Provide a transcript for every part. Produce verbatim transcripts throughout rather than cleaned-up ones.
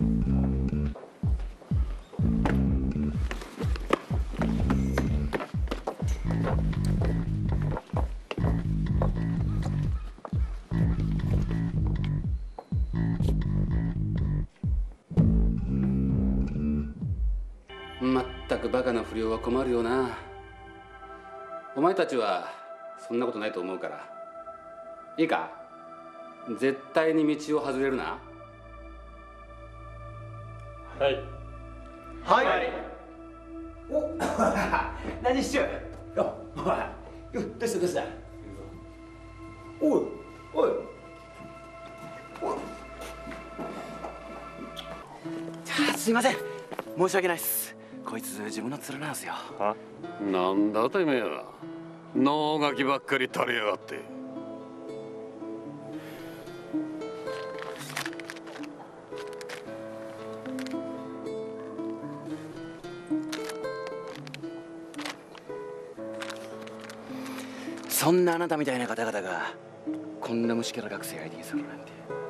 まったくバカな不良は困るよな。お前たちはそんなことないと思うから、いいか、絶対に道を外れるな。 はい。 はい。はい、お何しちゅう。よお前、よどうしたどうした。おいおいおい。すいません、申し訳ないっす。こいつ自分の面なんすよ。 は？ なんだてめえは、能書きばっかり垂れやがって。 そんなあなたみたいな方々がこんな虫けら学生相手にするなんて。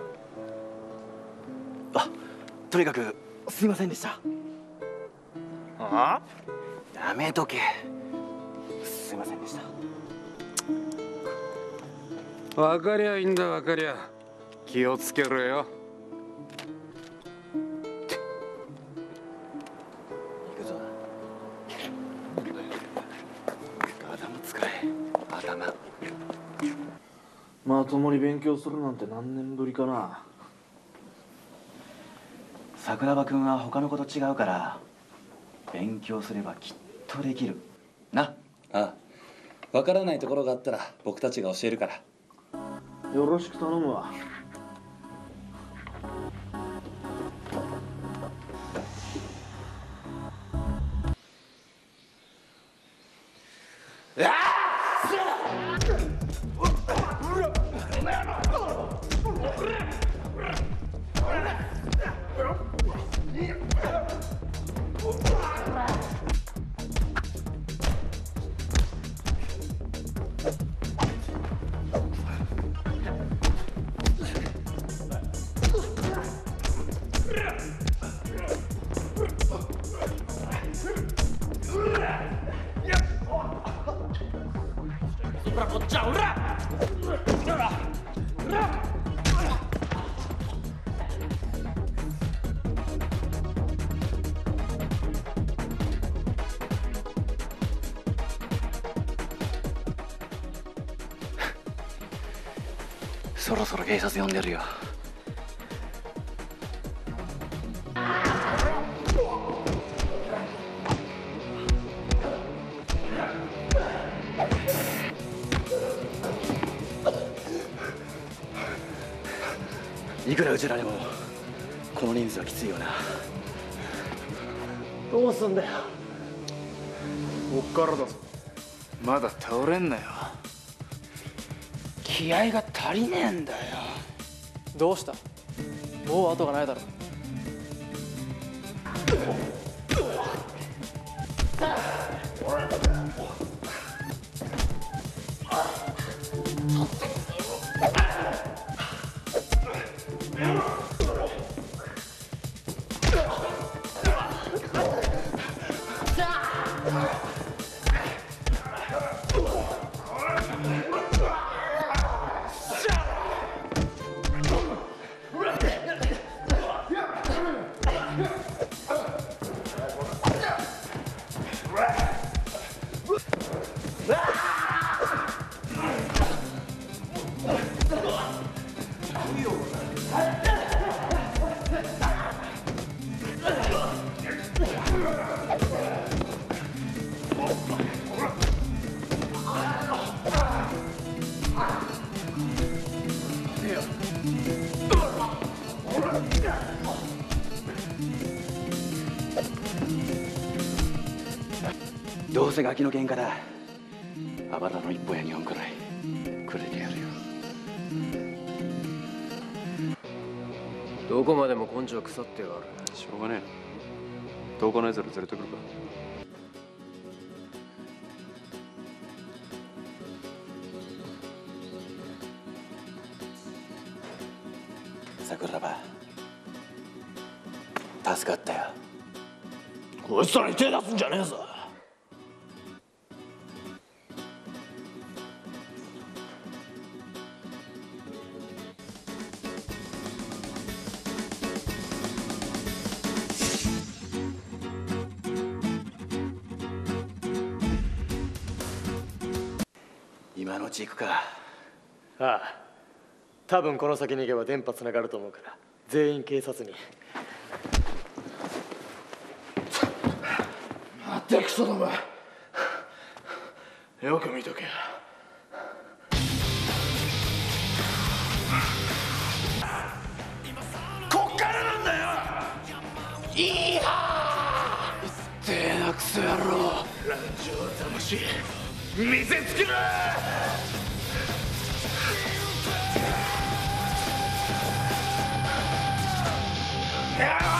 あ、とにかくすいませんでした。 ああ？ やめとけ。すいませんでした。 分かりゃいいんだ、分かりゃ。気をつけろよ。 行くぞ。頭使え、頭。 まともに勉強するなんて何年ぶりかな。 桜庭君は他の子と違うから勉強すればきっとできるな。 ああ、分からないところがあったら僕たちが教えるから。 よろしく頼むわ。 そろそろ警察呼んでるよ。いくらうちらでもこの人数はきついよな。 どうすんだよ。 こっからだぞ。まだ倒れんなよ。 気合が足りねえんだよ。 どうした？もう後がないだろ。 どうせガキの喧嘩だ。あばらの一本や二本くらいくれてやるよ。 どこまでも根性腐ってやがる。 しょうがねえな。どこのやつら連れてくるか。 桜庭、 助かったよ。 こいつらに手出すんじゃねえぞ。 今のうち行くか。 ああ、多分この先に行けば電波つながると思うから全員警察に。 待てクソども、よく見とけ。こっからなんだよ。いいはーってえなクソ野郎、乱情魂見せつけろ。やあ